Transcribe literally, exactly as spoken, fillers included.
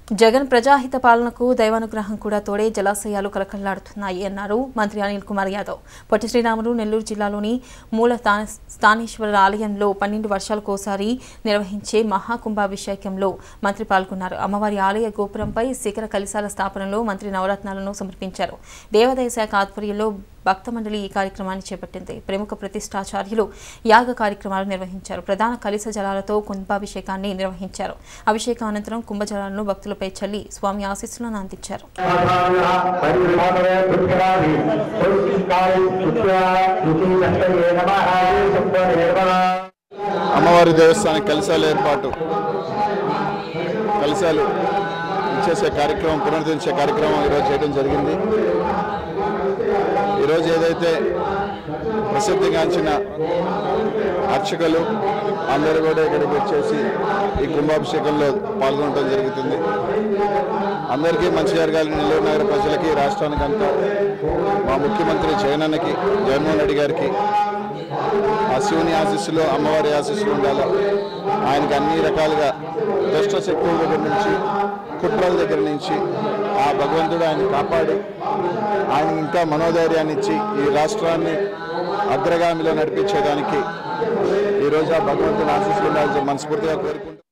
జగన్ ప్రజాహిత పాలనకు దైవానుగ్రహం కూడా తోడే జలాశయాలు కలకల్లాడుతున్నాయి అన్నారు మంత్రి అనిల్ కుమార్ యాదవ్. పొట్టి శ్రీరాములు నెల్లూరు జిల్లాలోని మూలస్థానేశ్వర ఆలయంలో పన్నెండు వర్షాలకోసారి నిర్వహించే మహా కుంభాభిషేకంలో మంత్రి పాల్గొన్నారు. అమ్మవారి ఆలయ గోపురంపై శిఖర కలశాల స్థాపనలో మంత్రి నవరత్నాలను సమర్పించారు. దేవాదాయ శాఖ ఆధ్వర్యంలో భక్త మండలి ఈ కార్యక్రమాన్ని చేపట్టింది. ప్రముఖ ప్రతిష్టాచార్యులు యాగ కార్యక్రమాలు నిర్వహించారు. ప్రధాన కలశ జలాలతో కుంభాభిషేకాన్ని నిర్వహించారు. అభిషేకం అనంతరం కుంభజలాలను భక్తులపై చల్లి స్వామి ఆశీస్సులను అందించారు. అమ్మవారి దేవస్థానం కలశాల ఏర్పాటు కలశాలు ఇచ్చేసే కార్యక్రమం పునరుద్ధరించే కార్యక్రమం ఈరోజు చేయడం జరిగింది. ఈరోజు ఏదైతే ప్రసిద్ధిగాంచిన అర్చకులు అందరూ కూడా ఇక్కడికి వచ్చేసి ఈ కుంభాభిషేకంలో పాల్గొనడం జరుగుతుంది. అందరికీ మంచి జరగాలని నెల్లూరు నగర ప్రజలకి, రాష్ట్రానికంతా మా ముఖ్యమంత్రి జగనన్నకి, జగన్మోహన్ రెడ్డి గారికి ఆ శివుని ఆశీస్సులు, అమ్మవారి ఆశీస్సులు ఉండాలి. ఆయనకి అన్ని రకాలుగా దుష్ట శక్తుల దగ్గర నుంచి, కుట్రల దగ్గర నుంచి ఆ భగవంతుడు ఆయన కాపాడి ఆయన ఇంకా మనోధైర్యాన్ని ఇచ్చి ఈ రాష్ట్రాన్ని అగ్రగామిలో నడిపించేదానికి ఈరోజు ఆ భగవంతుని ఆశీస్సులు ఉండాలని మనస్ఫూర్తిగా కోరుకుంటున్నాను.